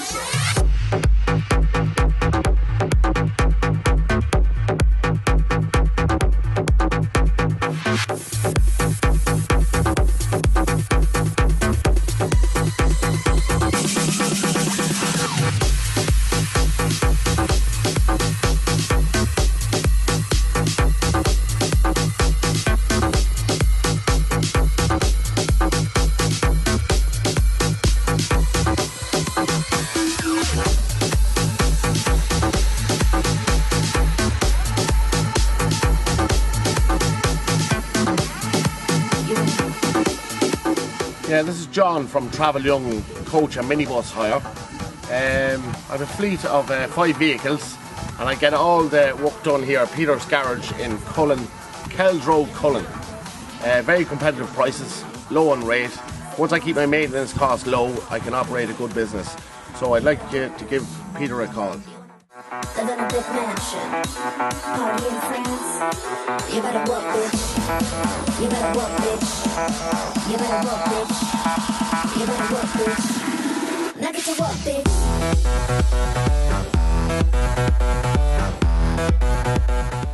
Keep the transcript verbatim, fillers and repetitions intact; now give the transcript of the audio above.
Yeah, this is John from Travel Young Coach and Minibus Hire. Um, I have a fleet of uh, five vehicles and I get all the work done here at Peter's Garage in Collon, Kells Road, Collon. Uh, very competitive prices, low on rate. Once I keep my maintenance costs low, I can operate a good business. So I'd like to, to give Peter a call. Live in a big mansion, party in France. You better work, bitch. You better work, bitch. You better work, bitch. You better work, bitch. Now get to work, bitch.